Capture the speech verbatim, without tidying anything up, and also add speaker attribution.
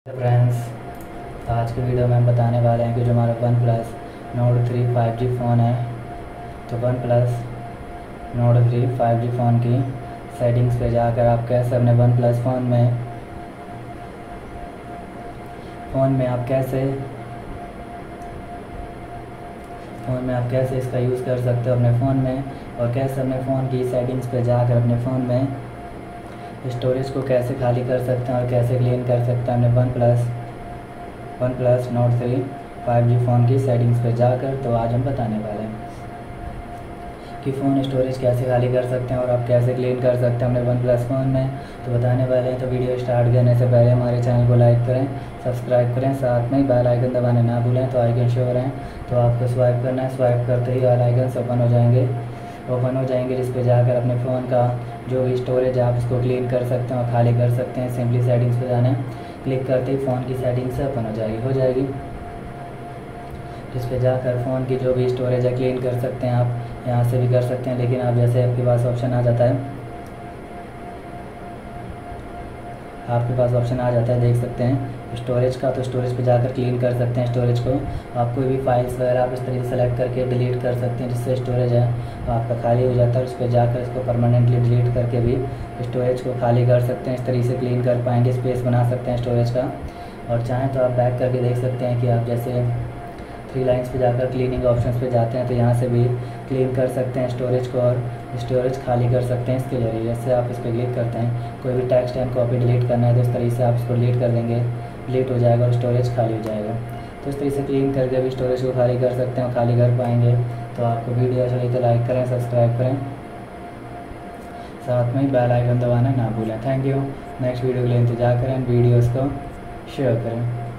Speaker 1: Friends, आज की video में हम बताने वाले हैं कि जो हमारा OnePlus Note three five G phone है, तो OnePlus Note three five G phone की सेटिंग्स पे जाकर आप कैसे अपने वन प्लस फ़ोन में फ़ोन में आप कैसे फ़ोन में आप कैसे इसका यूज़ कर सकते हो अपने फ़ोन में, और कैसे अपने फ़ोन की सेटिंग्स पे जाकर अपने फ़ोन में स्टोरेज को कैसे खाली कर सकते हैं और कैसे क्लीन कर सकते हैं अपने OnePlus OnePlus Note three five G phone की सेटिंग्स पे जाकर। तो आज हम बताने वाले हैं कि फ़ोन स्टोरेज कैसे खाली कर सकते हैं और आप कैसे क्लीन कर सकते हैं अपने वन प्लस फ़ोन में। तो बताने वाले हैं, तो वीडियो स्टार्ट करने से पहले हमारे चैनल को लाइक करें, सब्सक्राइब करें, साथ में बेल आइकन दबाने ना भूलें। तो आइकन शो हो रहे हैं तो आपको स्वाइप करना है, स्वाइप करते ही ऑल आइकन्स ओपन हो जाएंगे ओपन हो जाएंगे जिस पे जाकर अपने फ़ोन का जो भी स्टोरेज है आप उसको क्लीन कर सकते हैं और खाली कर सकते हैं। सिंपली सेटिंग्स पे जाना है, क्लिक करते ही फ़ोन की सेटिंग्स से ओपन हो जाएगी हो जाएगी जिस पे जाकर फ़ोन की जो भी स्टोरेज है क्लीन कर सकते हैं। आप यहाँ से भी कर सकते हैं, लेकिन आप जैसे आपके पास ऑप्शन आ जाता है आपके पास ऑप्शन आ जाता है देख सकते हैं स्टोरेज का, तो स्टोरेज पे जाकर क्लीन कर सकते हैं स्टोरेज को। आप कोई भी फाइल्स वगैरह आप इस तरीके से सेलेक्ट करके डिलीट कर सकते हैं, जिससे स्टोरेज है आपका खाली हो जाता है। उस पर जाकर इसको परमानेंटली डिलीट करके भी स्टोरेज को खाली कर सकते हैं। इस तरीके से क्लीन कर पाएंगे, स्पेस बना सकते हैं स्टोरेज का। और चाहें तो आप बैक करके देख सकते हैं कि आप जैसे थ्री लाइन्स पे जाकर क्लीनिंग ऑप्शंस पे जाते हैं तो यहाँ से भी क्लीन कर सकते हैं स्टोरेज को और स्टोरेज खाली कर सकते हैं इसके जरिए। जैसे आप इस पर क्लिक करते हैं, कोई भी टेक्स्ट एंड कॉपी डिलीट करना है तो इस तरीके से आप इसको डिलीट कर देंगे, डिलीट हो जाएगा और स्टोरेज खाली हो जाएगा। तो इस तरीके से क्लीन करके भी स्टोरेज को खाली कर सकते हैं और खाली कर पाएंगे। तो आपको वीडियो अच्छा लगे तो लाइक करें, सब्सक्राइब करें, साथ में बेल आइकन दबाना ना भूलें। Thank you. नेक्स्ट वीडियो के लिए इंतजार करें, वीडियोज़ को शेयर करें।